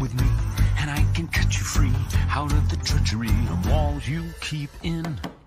with me, and I can cut you free out of the treachery of walls you keep in.